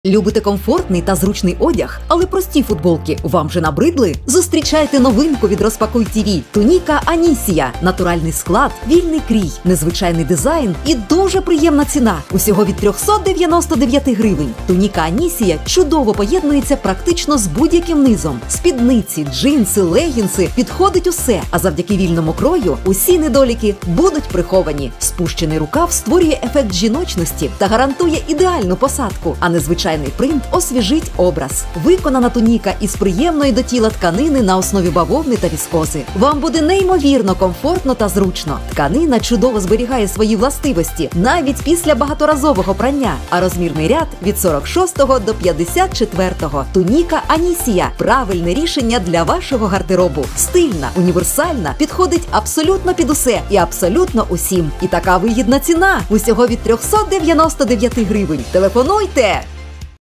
Любите комфортний та зручний одяг, але прості футболки вам же набридли? Зустрічайте новинку від Розпакуй ТІВІ – туніка Анісія. Натуральний склад, вільний крій, незвичайний дизайн і дуже приємна ціна. Усього від 399 гривень. Туніка Анісія чудово поєднується практично з будь-яким низом. Спідниці, джинси, легінси – підходить усе. А завдяки вільному крою усі недоліки будуть приховані. Спущений рукав створює ефект жіночності та гарантує ідеальну посадку, а незвичайний принт освіжить образ. Виконана туніка із приємної до тіла тканини на основі бавовни та віскози. Вам буде неймовірно комфортно та зручно. Тканина чудово зберігає свої властивості навіть після багаторазового прання, а розмірний ряд від 46 до 54. Туніка Анісія – правильне рішення для вашого гардеробу. Стильна, універсальна, підходить абсолютно під усе і абсолютно усім. І така вигідна ціна – усього від 399 гривень. Телефонуйте!